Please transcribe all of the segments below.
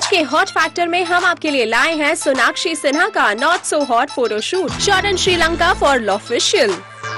आज के hot factor में हम आपके लिए लाए हैं सोनाक्षी सिन्हा का not so hot photoshoot shot in Sri Lanka for L'Officiel.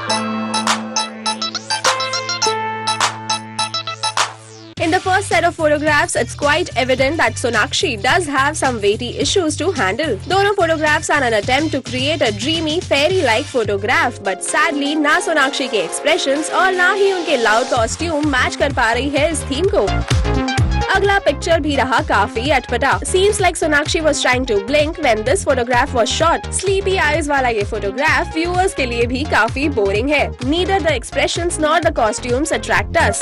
In the first set of photographs, it's quite evident that Sonakshi does have some weighty issues to handle. दोनों photographs are an attempt to create a dreamy, fairy-like photograph, but sadly ना सोनाक्षी के expressions और ना ही उनके loud costume match कर पा रही है इस theme को। अगला पिक्चर भी रहा काफी अटपटा। Seems like Sonakshi was trying to blink when this photograph was shot. Sleepy eyes वाला ये photograph viewers के लिए भी काफी boring है। Neither the expressions nor the costumes attract us.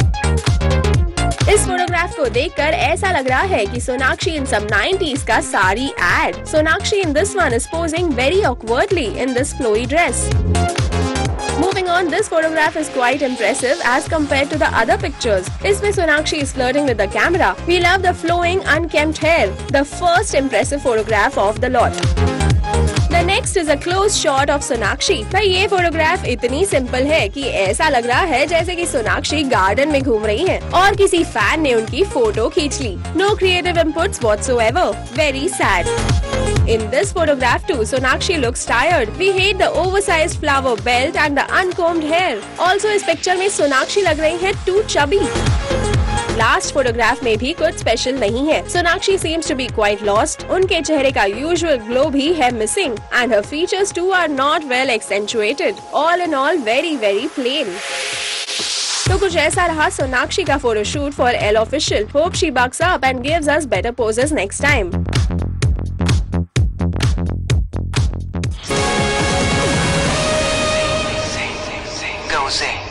इस फोटोग्राफ को देखकर ऐसा लग रहा है कि सोनाक्षी इन some 90s का sari ad. Sonakshi in this one is posing very awkwardly in this flowy dress. Moving on, this photograph is quite impressive as compared to the other pictures. इसमें Sonakshi is flirting with the camera. We love the flowing, unkempt hair. The first impressive photograph of the lot. The next is a close shot of Sonakshi. भाई ये photograph इतनी simple है कि ऐसा लग रहा है जैसे कि सोनाक्षी गार्डन में घूम रही हैं और किसी फैन ने उनकी फोटो खींच ली। No creative inputs whatsoever. Very sad. In this photograph too, Sonakshi looks tired. We hate the oversized flower belt and the uncombed hair. Also इस पिक्चर में सोनाक्षी लग रही है too chubby. लास्ट फोटोग्राफ में भी कुछ स्पेशल नहीं है। Sonakshi seems to be quite lost. उनके चेहरे का यूजुअल ग्लो भी है missing and her features too are not well accentuated. All in all, very very plain. तो कुछ ऐसा रहा सोनाक्षी का photoshoot for L'Officiel. Hope she bucks up and gives us better poses next time. Go Zing.